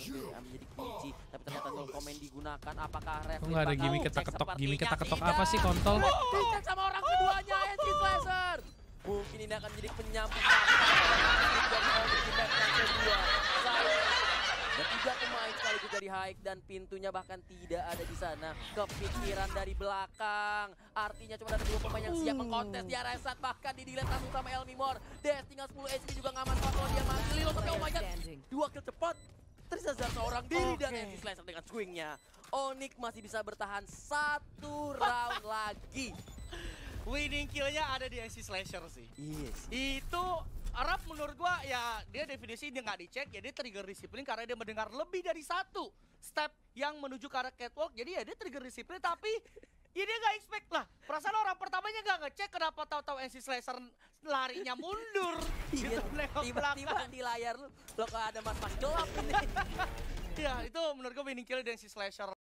menjadi kunci. Tapi ternyata no comment digunakan. Apakah Ref Nggak ada gimmick ketak-ketok apa sih kontol? Dicek sama orang keduanya, NC Slasher. Mungkin ini akan menjadi penyambung dan 3 pemain sekaligus dari Haik dan pintunya bahkan tidak ada di sana. Kepikiran dari belakang. Artinya cuma ada 2 pemain yang siap mengkontes di area saat bahkan di-delete langsung sama Elmimor. Des tinggal 10 HP juga nggak manfaat kalau dia mati. Lilo tapi oh my god. 2 kill cepat. Tersisa seorang diri dan NC Slasher dengan swingnya. Onyx masih bisa bertahan 1 round lagi. Winning kill-nya ada di NC Slasher sih. Yes. Itu Arab menurut gua ya dia definisi dia nggak dicek ya dia trigger disiplin karena dia mendengar lebih dari 1 step yang menuju ke arah catwalk, jadi ya dia trigger disiplin tapi ya dia nggak expect lah. Perasaan orang pertamanya nggak ngecek kenapa tahu-tahu NC Slasher larinya mundur. Iya, tiba-tiba di layar lo kok ada mas-mas gelap ini. Ya itu menurut gua winning kill dari NC Slasher.